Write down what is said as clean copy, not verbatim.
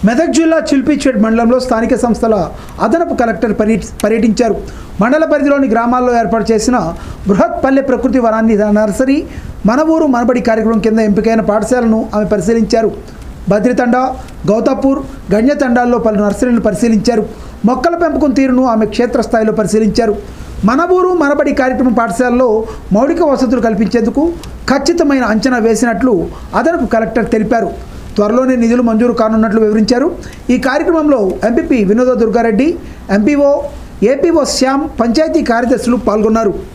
మెదక్ జిల్లా చిల్పిచేట్ మండలంలో స్థానిక సంస్థల అదనపు కలెక్టర్ పర్యటించారు. మండల పరిధిలోని గ్రామాల్లో ఏర్పాటు చేసిన బృహత్ పల్లె ప్రకృతి వనాన్ని నర్సరీ మన ఊరు మనబడి కార్యక్రమం కింద ఎంపికైన పాఠశాలను ఆమె పరిశీలించారు. బద్రితండ, గౌతాపూర్, గణ్యతండాల్లో పలు నర్సరీలను పరిశీలించారు. మొక్కల పెంపకం తీరును ఆమె క్షేత్రస్థాయిలో పరిశీలించారు. మన ఊరు మనబడి కార్యక్రమం పాఠశాలలో మౌలిక వసతులు కల్పించేందుకు ఖచ్చితమైన అంచనా వేసినట్లు అదనపు కలెక్టర్ తెలిపారు. త్వరలోనే నిధులు మంజూరు కానున్నట్లు వివరించారు. ఈ కార్యక్రమంలో MPP Vinoda Durgareddy, MPO, APO Shyam, panchayati కార్యదర్శులు పాల్గొన్నారు.